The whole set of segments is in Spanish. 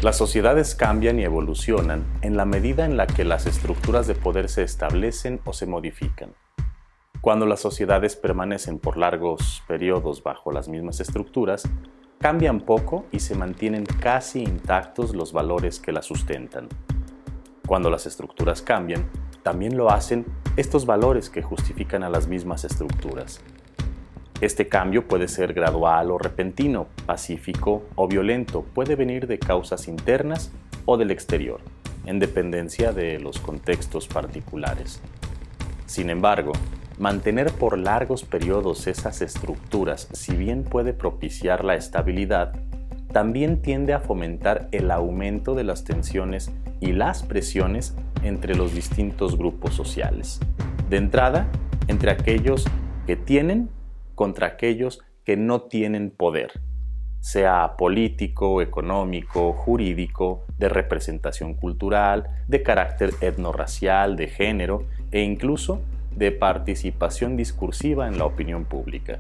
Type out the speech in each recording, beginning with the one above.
Las sociedades cambian y evolucionan en la medida en la que las estructuras de poder se establecen o se modifican. Cuando las sociedades permanecen por largos periodos bajo las mismas estructuras, cambian poco y se mantienen casi intactos los valores que las sustentan. Cuando las estructuras cambian, también lo hacen estos valores que justifican a las mismas estructuras. Este cambio puede ser gradual o repentino, pacífico o violento, puede venir de causas internas o del exterior, en dependencia de los contextos particulares. Sin embargo, mantener por largos periodos esas estructuras, si bien puede propiciar la estabilidad, también tiende a fomentar el aumento de las tensiones y las presiones entre los distintos grupos sociales. De entrada, entre aquellos que tienen contra aquellos que no tienen poder, sea político, económico, jurídico, de representación cultural, de carácter etnorracial, de género e incluso de participación discursiva en la opinión pública.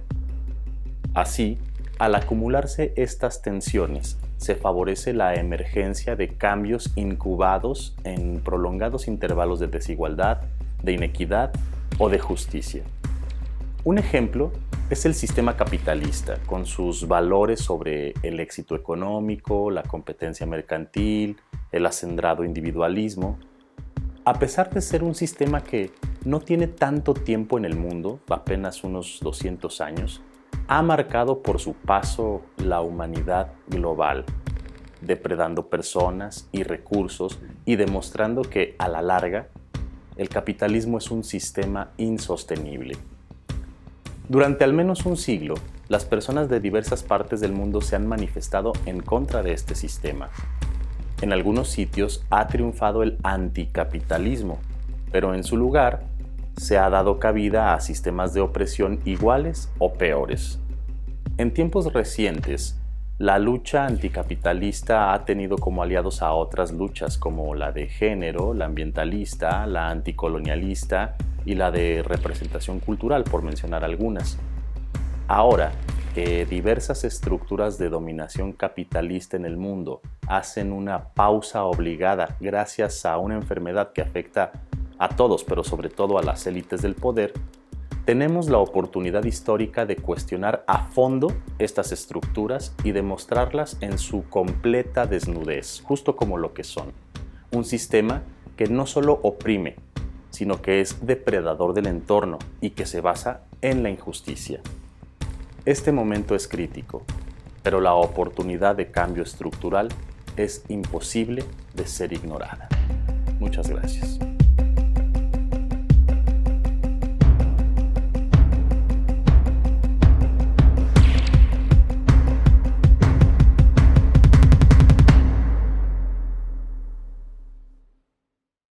Así, al acumularse estas tensiones, se favorece la emergencia de cambios incubados en prolongados intervalos de desigualdad, de inequidad o de justicia. Un ejemplo es el sistema capitalista, con sus valores sobre el éxito económico, la competencia mercantil, el acendrado individualismo. A pesar de ser un sistema que no tiene tanto tiempo en el mundo, apenas unos 200 años, ha marcado por su paso la humanidad global, depredando personas y recursos y demostrando que, a la larga, el capitalismo es un sistema insostenible. Durante al menos un siglo, las personas de diversas partes del mundo se han manifestado en contra de este sistema. En algunos sitios ha triunfado el anticapitalismo, pero en su lugar se ha dado cabida a sistemas de opresión iguales o peores. En tiempos recientes, la lucha anticapitalista ha tenido como aliados a otras luchas como la de género, la ambientalista, la anticolonialista y la de representación cultural, por mencionar algunas. Ahora que diversas estructuras de dominación capitalista en el mundo hacen una pausa obligada gracias a una enfermedad que afecta a todos, pero sobre todo a las élites del poder, tenemos la oportunidad histórica de cuestionar a fondo estas estructuras y demostrarlas en su completa desnudez, justo como lo que son. Un sistema que no solo oprime, sino que es depredador del entorno y que se basa en la injusticia. Este momento es crítico, pero la oportunidad de cambio estructural es imposible de ser ignorada. Muchas gracias.